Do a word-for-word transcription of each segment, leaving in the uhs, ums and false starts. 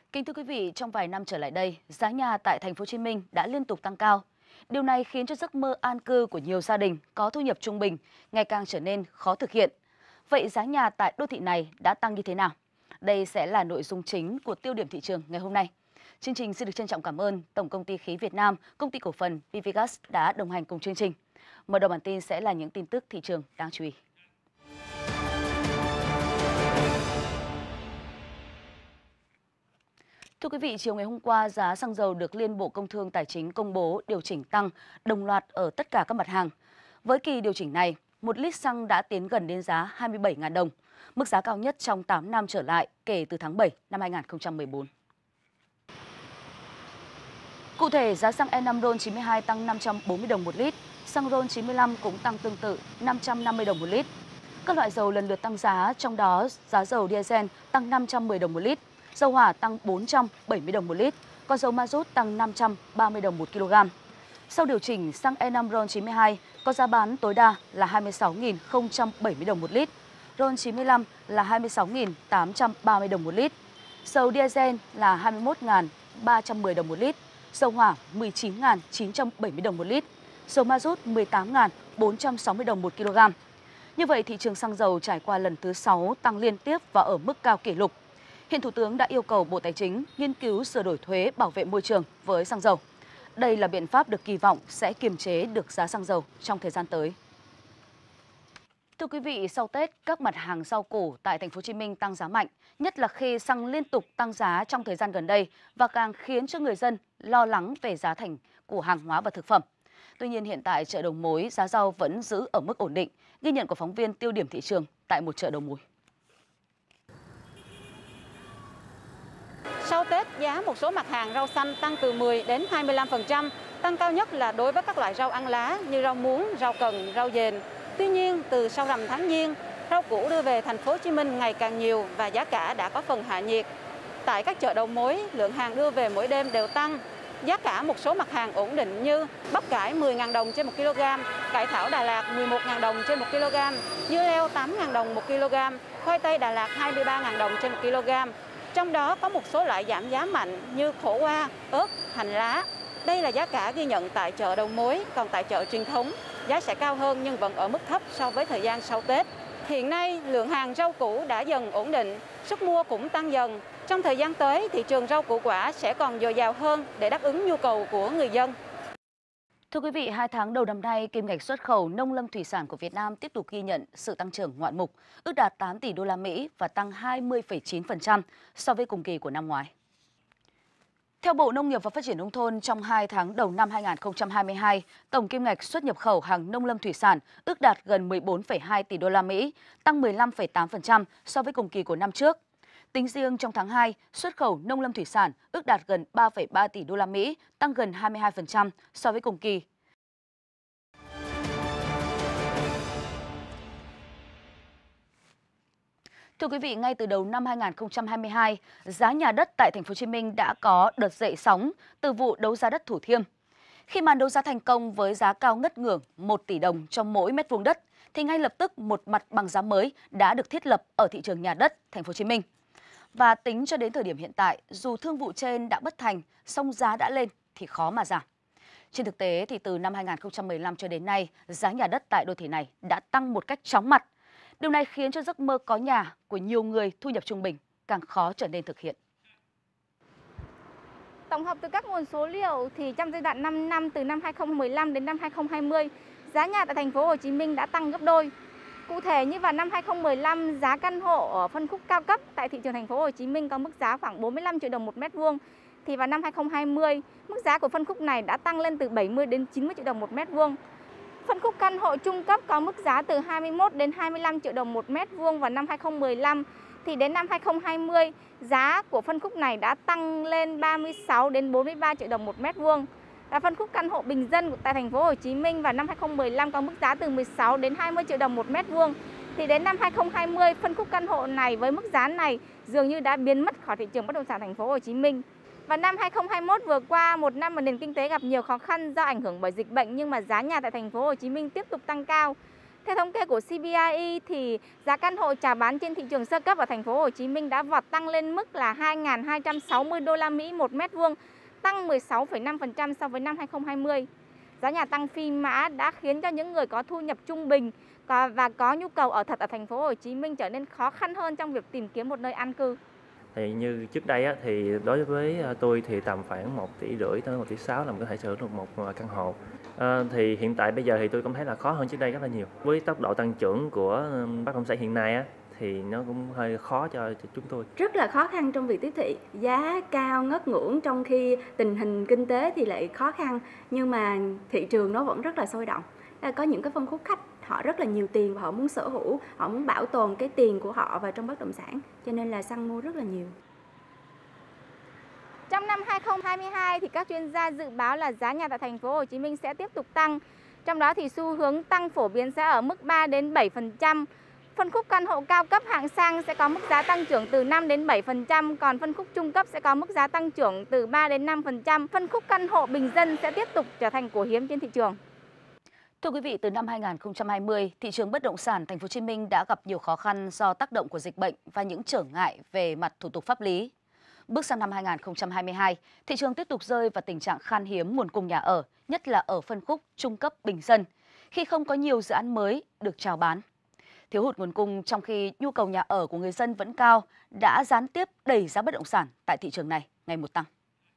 Kính thưa quý vị, trong vài năm trở lại đây, giá nhà tại thành phố Hồ Chí Minh đã liên tục tăng cao. Điều này khiến cho giấc mơ an cư của nhiều gia đình có thu nhập trung bình ngày càng trở nên khó thực hiện. Vậy giá nhà tại đô thị này đã tăng như thế nào? Đây sẽ là nội dung chính của tiêu điểm thị trường ngày hôm nay. Chương trình xin được trân trọng cảm ơn Tổng công ty khí Việt Nam, Công ty cổ phần pê vê Gas đã đồng hành cùng chương trình. Mở đầu bản tin sẽ là những tin tức thị trường đáng chú ý. Thưa quý vị, chiều ngày hôm qua, giá xăng dầu được Liên Bộ Công Thương Tài chính công bố điều chỉnh tăng đồng loạt ở tất cả các mặt hàng. Với kỳ điều chỉnh này, một lít xăng đã tiến gần đến giá hai mươi bảy nghìn đồng, mức giá cao nhất trong tám năm trở lại kể từ tháng bảy năm hai nghìn không trăm mười bốn. Cụ thể, giá xăng E năm RON chín mươi hai tăng năm trăm bốn mươi đồng một lít, xăng RON chín mươi lăm cũng tăng tương tự năm trăm năm mươi đồng một lít. Các loại dầu lần lượt tăng giá, trong đó giá dầu diesel tăng năm trăm mười đồng một lít, dầu hỏa tăng bốn trăm bảy mươi đồng một lít, còn dầu ma rút tăng năm trăm ba mươi đồng một kg. Sau điều chỉnh, xăng E năm RON chín mươi hai có giá bán tối đa là hai mươi sáu nghìn không trăm bảy mươi đồng một lít, RON chín mươi lăm là hai mươi sáu nghìn tám trăm ba mươi đồng một lít, dầu diesel là hai mươi mốt nghìn ba trăm mười đồng một lít, dầu hỏa mười chín nghìn chín trăm bảy mươi đồng một lít, dầu ma rút mười tám nghìn bốn trăm sáu mươi đồng một kg. Như vậy, thị trường xăng dầu trải qua lần thứ sáu tăng liên tiếp và ở mức cao kỷ lục. Hiện Thủ tướng đã yêu cầu Bộ Tài chính nghiên cứu sửa đổi thuế bảo vệ môi trường với xăng dầu. Đây là biện pháp được kỳ vọng sẽ kiềm chế được giá xăng dầu trong thời gian tới. Thưa quý vị, sau Tết, các mặt hàng rau củ tại thành phố Hồ Chí Minh tăng giá mạnh, nhất là khi xăng liên tục tăng giá trong thời gian gần đây và càng khiến cho người dân lo lắng về giá thành của hàng hóa và thực phẩm. Tuy nhiên, hiện tại chợ đầu mối giá rau vẫn giữ ở mức ổn định, ghi nhận của phóng viên tiêu điểm thị trường tại một chợ đầu mối. Sau Tết, giá một số mặt hàng rau xanh tăng từ mười đến hai mươi lăm phần trăm, tăng cao nhất là đối với các loại rau ăn lá như rau muống, rau cần, rau dền. Tuy nhiên, từ sau rằm tháng Giêng, rau củ đưa về thành phố Hồ Chí Minh ngày càng nhiều và giá cả đã có phần hạ nhiệt. Tại các chợ đầu mối, lượng hàng đưa về mỗi đêm đều tăng. Giá cả một số mặt hàng ổn định như bắp cải mười nghìn đồng trên một kg, cải thảo Đà Lạt mười một nghìn đồng trên một kg, dưa leo tám nghìn đồng một kg, khoai tây Đà Lạt hai mươi ba nghìn đồng trên một kg. Trong đó có một số loại giảm giá mạnh như khổ qua, ớt, hành lá. Đây là giá cả ghi nhận tại chợ đầu mối, còn tại chợ truyền thống, giá sẽ cao hơn nhưng vẫn ở mức thấp so với thời gian sau Tết. Hiện nay, lượng hàng rau củ đã dần ổn định, sức mua cũng tăng dần. Trong thời gian tới, thị trường rau củ quả sẽ còn dồi dào hơn để đáp ứng nhu cầu của người dân. Thưa quý vị, hai tháng đầu năm nay, kim ngạch xuất khẩu nông lâm thủy sản của Việt Nam tiếp tục ghi nhận sự tăng trưởng ngoạn mục, ước đạt tám tỷ đô la Mỹ và tăng hai mươi phẩy chín phần trăm so với cùng kỳ của năm ngoái. Theo Bộ Nông nghiệp và Phát triển Nông thôn, trong hai tháng đầu năm hai nghìn không trăm hai mươi hai, tổng kim ngạch xuất nhập khẩu hàng nông lâm thủy sản ước đạt gần mười bốn phẩy hai tỷ đô la Mỹ, tăng mười lăm phẩy tám phần trăm so với cùng kỳ của năm trước. Tính riêng trong tháng hai, xuất khẩu nông lâm thủy sản ước đạt gần ba phẩy ba tỷ đô la Mỹ, tăng gần hai mươi hai phần trăm so với cùng kỳ. Thưa quý vị, ngay từ đầu năm hai nghìn không trăm hai mươi hai, giá nhà đất tại thành phố Hồ Chí Minh đã có đợt dậy sóng từ vụ đấu giá đất Thủ Thiêm. Khi màn đấu giá thành công với giá cao ngất ngưỡng một tỷ đồng cho mỗi mét vuông đất, thì ngay lập tức một mặt bằng giá mới đã được thiết lập ở thị trường nhà đất thành phố Hồ Chí Minh. Và tính cho đến thời điểm hiện tại, dù thương vụ trên đã bất thành, song giá đã lên thì khó mà giảm. Trên thực tế thì từ năm hai nghìn không trăm mười lăm cho đến nay, giá nhà đất tại đô thị này đã tăng một cách chóng mặt. Điều này khiến cho giấc mơ có nhà của nhiều người thu nhập trung bình càng khó trở nên thực hiện. Tổng hợp từ các nguồn số liệu thì trong giai đoạn năm năm từ năm hai nghìn không trăm mười lăm đến năm hai nghìn không trăm hai mươi, giá nhà tại thành phố Hồ Chí Minh đã tăng gấp đôi. Cụ thể như vào năm hai nghìn không trăm mười lăm, giá căn hộ ở phân khúc cao cấp tại thị trường thành phố Hồ Chí Minh có mức giá khoảng bốn mươi lăm triệu đồng một mét vuông, thì vào năm hai nghìn không trăm hai mươi, mức giá của phân khúc này đã tăng lên từ bảy mươi đến chín mươi triệu đồng một mét vuông. Phân khúc căn hộ trung cấp có mức giá từ hai mươi mốt đến hai mươi lăm triệu đồng một mét vuông vào năm hai nghìn không trăm mười lăm, thì đến năm hai nghìn không trăm hai mươi, giá của phân khúc này đã tăng lên ba mươi sáu đến bốn mươi ba triệu đồng một mét vuông. Và phân khúc căn hộ bình dân tại thành phố Hồ Chí Minh vào năm hai nghìn không trăm mười lăm có mức giá từ mười sáu đến hai mươi triệu đồng một mét vuông. Thì đến năm hai nghìn không trăm hai mươi, phân khúc căn hộ này với mức giá này dường như đã biến mất khỏi thị trường bất động sản thành phố Hồ Chí Minh. Và năm hai nghìn không trăm hai mươi mốt vừa qua, một năm mà nền kinh tế gặp nhiều khó khăn do ảnh hưởng bởi dịch bệnh, nhưng mà giá nhà tại thành phố Hồ Chí Minh tiếp tục tăng cao. Theo thống kê của xê bê i e thì giá căn hộ chào bán trên thị trường sơ cấp ở thành phố Hồ Chí Minh đã vọt tăng lên mức là hai nghìn hai trăm sáu mươi đô la Mỹ một mét vuông, tăng mười sáu phẩy năm phần trăm so với năm hai nghìn không trăm hai mươi. Giá nhà tăng phi mã đã khiến cho những người có thu nhập trung bình và có nhu cầu ở thật ở thành phố Hồ Chí Minh trở nên khó khăn hơn trong việc tìm kiếm một nơi an cư. Thì như trước đây á, thì đối với tôi thì tầm khoảng một tỷ rưỡi tới một tỷ sáu là mình có thể sở hữu được một căn hộ. À, thì hiện tại bây giờ thì tôi cũng thấy là khó hơn trước đây rất là nhiều. Với tốc độ tăng trưởng của bất động sản hiện nay á, thì nó cũng hơi khó cho, cho chúng tôi. Rất là khó khăn trong việc tiếp thị, giá cao ngất ngưỡng trong khi tình hình kinh tế thì lại khó khăn, nhưng mà thị trường nó vẫn rất là sôi động. Có những cái phân khúc khách họ rất là nhiều tiền và họ muốn sở hữu, họ muốn bảo tồn cái tiền của họ vào trong bất động sản, cho nên là săn mua rất là nhiều. Trong năm hai nghìn không trăm hai mươi hai thì các chuyên gia dự báo là giá nhà tại thành phố Hồ Chí Minh sẽ tiếp tục tăng. Trong đó thì xu hướng tăng phổ biến sẽ ở mức ba đến bảy phần trăm. Phân khúc căn hộ cao cấp hạng sang sẽ có mức giá tăng trưởng từ năm đến bảy phần trăm, còn phân khúc trung cấp sẽ có mức giá tăng trưởng từ ba đến năm phần trăm. Phân khúc căn hộ bình dân sẽ tiếp tục trở thành của hiếm trên thị trường. Thưa quý vị, từ năm hai nghìn không trăm hai mươi, thị trường bất động sản thành phố Hồ Chí Minh đã gặp nhiều khó khăn do tác động của dịch bệnh và những trở ngại về mặt thủ tục pháp lý. Bước sang năm hai nghìn không trăm hai mươi hai, thị trường tiếp tục rơi vào tình trạng khan hiếm nguồn cung nhà ở, nhất là ở phân khúc trung cấp bình dân, khi không có nhiều dự án mới được chào bán. Thiếu hụt nguồn cung trong khi nhu cầu nhà ở của người dân vẫn cao đã gián tiếp đẩy giá bất động sản tại thị trường này ngày một tăng.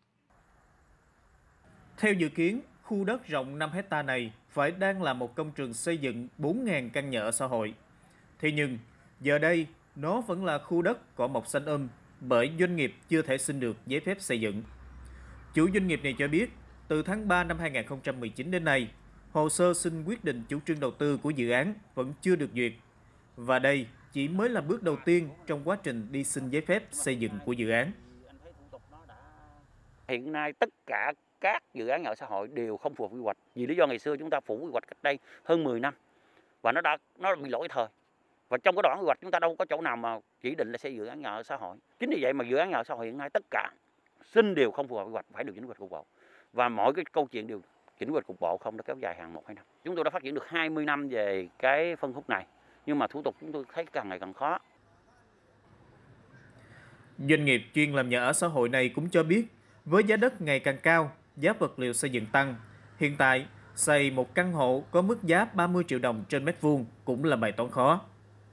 Theo dự kiến, khu đất rộng năm héc ta này phải đang là một công trường xây dựng bốn nghìn căn nhà ở xã hội. Thế nhưng, giờ đây nó vẫn là khu đất cỏ mọc xanh um bởi doanh nghiệp chưa thể xin được giấy phép xây dựng. Chủ doanh nghiệp này cho biết, từ tháng ba năm hai nghìn không trăm mười chín đến nay, hồ sơ xin quyết định chủ trương đầu tư của dự án vẫn chưa được duyệt. Và đây chỉ mới là bước đầu tiên trong quá trình đi xin giấy phép xây dựng của dự án. Hiện nay tất cả các dự án nhà ở xã hội đều không phù hợp quy hoạch. Vì lý do ngày xưa chúng ta phủ quy hoạch cách đây hơn mười năm và nó đã nó bị lỗi thời. Và trong cái đoạn quy hoạch chúng ta đâu có chỗ nào mà chỉ định là xây dự án nhà ở xã hội. Chính vì vậy mà dự án nhà ở xã hội hiện nay tất cả xin đều không phù hợp quy hoạch, phải được chỉnh quy hoạch cục bộ. Và mỗi cái câu chuyện đều chỉnh quy hoạch cục bộ không, nó kéo dài hàng một hai năm. Chúng tôi đã phát triển được hai mươi năm về cái phân khúc này, nhưng mà thủ tục chúng tôi thấy càng ngày càng khó. Doanh nghiệp chuyên làm nhà ở xã hội này cũng cho biết, với giá đất ngày càng cao, giá vật liệu xây dựng tăng. Hiện tại, xây một căn hộ có mức giá ba mươi triệu đồng trên mét vuông cũng là bài toán khó.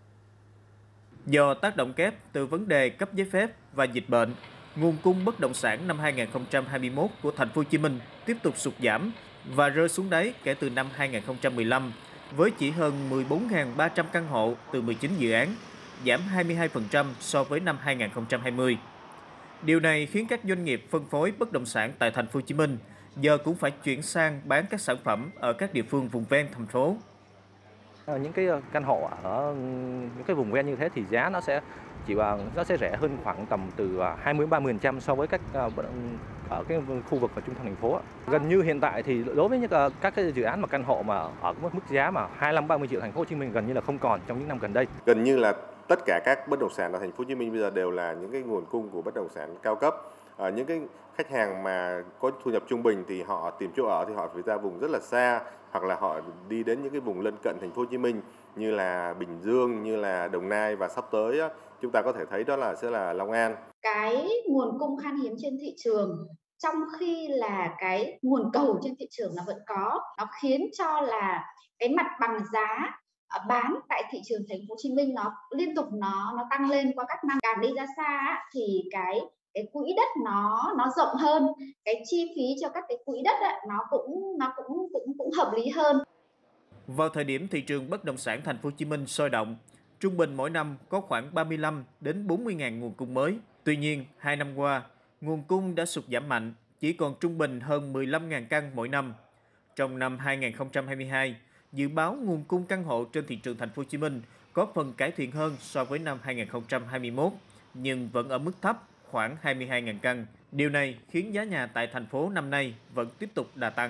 Do tác động kép từ vấn đề cấp giấy phép và dịch bệnh, nguồn cung bất động sản năm hai nghìn không trăm hai mươi mốt của thành phố Hồ Chí Minh tiếp tục sụt giảm và rơi xuống đáy kể từ năm hai nghìn không trăm mười lăm với chỉ hơn mười bốn nghìn ba trăm căn hộ từ mười chín dự án, giảm hai mươi hai phần trăm so với năm hai nghìn không trăm hai mươi. Điều này khiến các doanh nghiệp phân phối bất động sản tại thành phố Hồ Chí Minh giờ cũng phải chuyển sang bán các sản phẩm ở các địa phương vùng ven thành phố. Những cái căn hộ ở những cái vùng ven như thế thì giá nó sẽ chỉ bằng nó sẽ rẻ hơn khoảng tầm từ hai mươi đến ba mươi phần trăm so với các ở cái khu vực và trung tâm thành phố. Gần như hiện tại thì đối với những các cái dự án mà căn hộ mà ở mức mức giá mà hai mươi lăm ba mươi triệu thành phố Hồ Chí Minh gần như là không còn trong những năm gần đây. Gần như là tất cả các bất động sản ở thành phố Hồ Chí Minh bây giờ đều là những cái nguồn cung của bất động sản cao cấp. À, những cái khách hàng mà có thu nhập trung bình thì họ tìm chỗ ở thì họ phải ra vùng rất là xa, hoặc là họ đi đến những cái vùng lân cận thành phố Hồ Chí Minh như là Bình Dương, như là Đồng Nai, và sắp tới á, chúng ta có thể thấy đó là sẽ là Long An. Cái nguồn cung khan hiếm trên thị trường trong khi là cái nguồn cầu trên thị trường nó vẫn có, nó khiến cho là cái mặt bằng giá bán tại thị trường thành phố Hồ Chí Minh nó liên tục nó nó tăng lên qua các năm. Càng đi ra xa thì cái cái quỹ đất nó nó rộng hơn, cái chi phí cho các cái quỹ đất ấy, nó cũng nó cũng cũng cũng hợp lý hơn. Vào thời điểm thị trường bất động sản thành phố Hồ Chí Minh sôi động, trung bình mỗi năm có khoảng ba mươi lăm đến bốn mươi nghìn nguồn cung mới. Tuy nhiên, hai năm qua, nguồn cung đã sụt giảm mạnh, chỉ còn trung bình hơn mười lăm nghìn căn mỗi năm. Trong năm hai nghìn không trăm hai mươi hai, dự báo nguồn cung căn hộ trên thị trường thành phố Hồ Chí Minh có phần cải thiện hơn so với năm hai nghìn không trăm hai mươi mốt, nhưng vẫn ở mức thấp, khoảng hai mươi hai nghìn căn. Điều này khiến giá nhà tại thành phố năm nay vẫn tiếp tục đà tăng.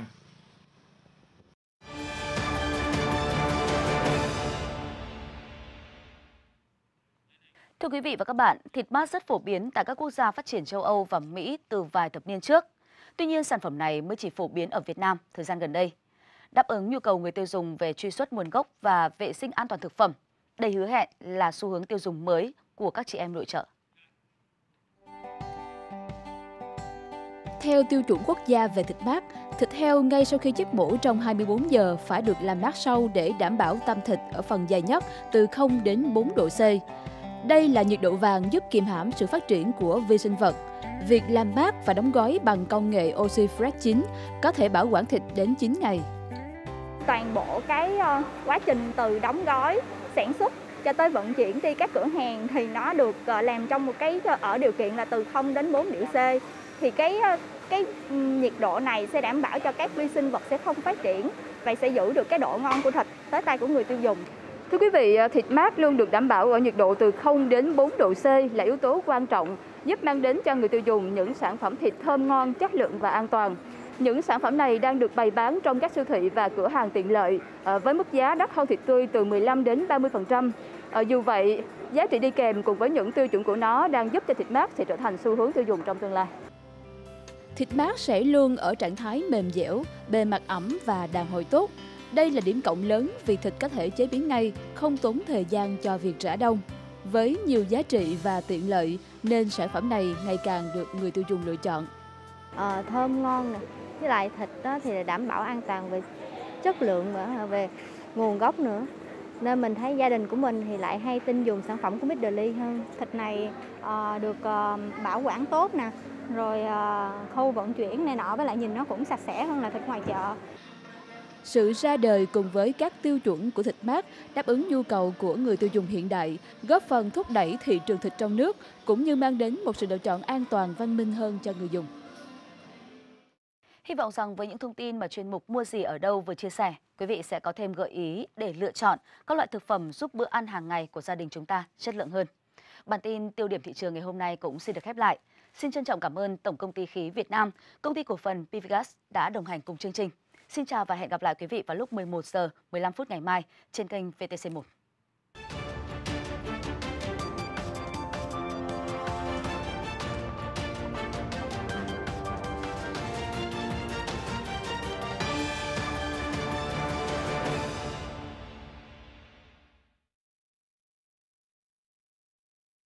Thưa quý vị và các bạn, thịt mát rất phổ biến tại các quốc gia phát triển châu Âu và Mỹ từ vài thập niên trước. Tuy nhiên, sản phẩm này mới chỉ phổ biến ở Việt Nam thời gian gần đây. đáp ứng nhu cầu người tiêu dùng về truy xuất nguồn gốc và vệ sinh an toàn thực phẩm. Đây hứa hẹn là xu hướng tiêu dùng mới của các chị em nội trợ. Theo tiêu chuẩn quốc gia về thịt mát, thịt heo ngay sau khi giết mổ trong hai mươi bốn giờ phải được làm mát sau để đảm bảo tâm thịt ở phần dày nhất từ không đến bốn độ C. Đây là nhiệt độ vàng giúp kiềm hãm sự phát triển của vi sinh vật. Việc làm mát và đóng gói bằng công nghệ oxy fresh chín có thể bảo quản thịt đến chín ngày. Toàn bộ cái uh, quá trình từ đóng gói, sản xuất cho tới vận chuyển đi các cửa hàng thì nó được uh, làm trong một cái uh, ở điều kiện là từ không đến bốn độ C. Thì cái uh, cái um, nhiệt độ này sẽ đảm bảo cho các vi sinh vật sẽ không phát triển và sẽ giữ được cái độ ngon của thịt tới tay của người tiêu dùng. Thưa quý vị, thịt mát luôn được đảm bảo ở nhiệt độ từ không đến bốn độ C là yếu tố quan trọng giúp mang đến cho người tiêu dùng những sản phẩm thịt thơm ngon, chất lượng và an toàn. Những sản phẩm này đang được bày bán trong các siêu thị và cửa hàng tiện lợi với mức giá đắt hơn thịt tươi từ mười lăm đến ba mươi phần trăm. Dù vậy, giá trị đi kèm cùng với những tiêu chuẩn của nó đang giúp cho thịt mát sẽ trở thành xu hướng tiêu dùng trong tương lai. Thịt mát sẽ luôn ở trạng thái mềm dẻo, bề mặt ẩm và đàn hồi tốt. Đây là điểm cộng lớn vì thịt có thể chế biến ngay, không tốn thời gian cho việc rã đông. Với nhiều giá trị và tiện lợi nên sản phẩm này ngày càng được người tiêu dùng lựa chọn. Ờ, thơm ngon nè, với lại thịt đó thì đảm bảo an toàn về chất lượng và về nguồn gốc nữa. Nên mình thấy gia đình của mình thì lại hay tin dùng sản phẩm của mít đờ ly hơn. Thịt này uh, được uh, bảo quản tốt nè, rồi uh, khâu vận chuyển này nọ, với lại nhìn nó cũng sạch sẽ hơn là thịt ngoài chợ. Sự ra đời cùng với các tiêu chuẩn của thịt mát đáp ứng nhu cầu của người tiêu dùng hiện đại, góp phần thúc đẩy thị trường thịt trong nước, cũng như mang đến một sự lựa chọn an toàn văn minh hơn cho người dùng. Hy vọng rằng với những thông tin mà chuyên mục Mua gì ở đâu vừa chia sẻ, quý vị sẽ có thêm gợi ý để lựa chọn các loại thực phẩm giúp bữa ăn hàng ngày của gia đình chúng ta chất lượng hơn. Bản tin tiêu điểm thị trường ngày hôm nay cũng xin được khép lại. Xin trân trọng cảm ơn Tổng công ty khí Việt Nam, Công ty cổ phần pê vê Gas đã đồng hành cùng chương trình. Xin chào và hẹn gặp lại quý vị vào lúc mười một giờ mười lăm phút ngày mai trên kênh vê tê xê một.